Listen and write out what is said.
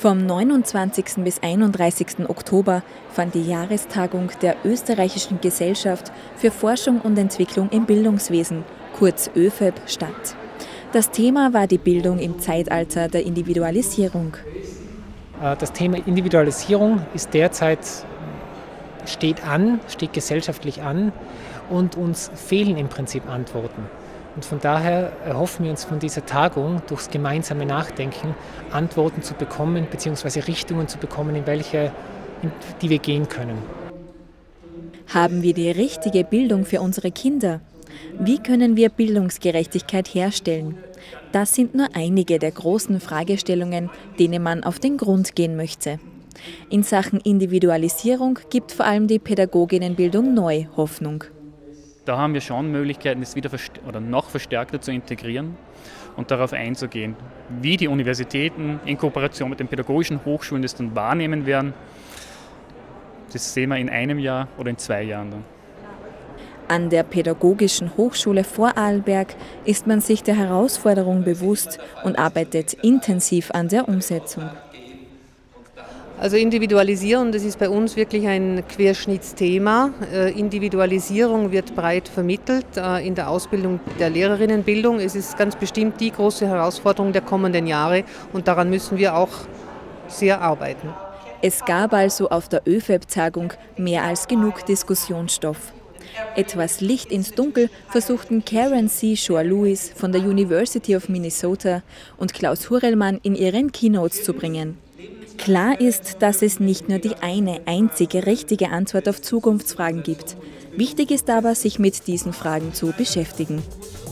Vom 29. bis 31. Oktober fand die Jahrestagung der Österreichischen Gesellschaft für Forschung und Entwicklung im Bildungswesen, kurz ÖFEB, statt. Das Thema war die Bildung im Zeitalter der Individualisierung. Das Thema Individualisierung ist derzeit, steht gesellschaftlich an und uns fehlen im Prinzip Antworten. Und von daher erhoffen wir uns von dieser Tagung durchs gemeinsame Nachdenken Antworten zu bekommen bzw. Richtungen zu bekommen, in die wir gehen können. Haben wir die richtige Bildung für unsere Kinder? Wie können wir Bildungsgerechtigkeit herstellen? Das sind nur einige der großen Fragestellungen, denen man auf den Grund gehen möchte. In Sachen Individualisierung gibt vor allem die Pädagoginnenbildung neu Hoffnung. Da haben wir schon Möglichkeiten, das wieder noch verstärkter zu integrieren und darauf einzugehen, wie die Universitäten in Kooperation mit den pädagogischen Hochschulen das dann wahrnehmen werden. Das sehen wir in einem Jahr oder in 2 Jahren dann. An der Pädagogischen Hochschule Vorarlberg ist man sich der Herausforderung bewusst und arbeitet intensiv an der Umsetzung. Also Individualisierung, das ist bei uns wirklich ein Querschnittsthema. Individualisierung wird breit vermittelt in der Ausbildung der Lehrerinnenbildung. Es ist ganz bestimmt die große Herausforderung der kommenden Jahre und daran müssen wir auch sehr arbeiten. Es gab also auf der ÖFEB-Tagung mehr als genug Diskussionsstoff. Etwas Licht ins Dunkel versuchten Karen C. Shore-Lewis von der University of Minnesota und Klaus Hurelmann in ihren Keynotes zu bringen. Klar ist, dass es nicht nur die eine einzige richtige Antwort auf Zukunftsfragen gibt. Wichtig ist aber, sich mit diesen Fragen zu beschäftigen.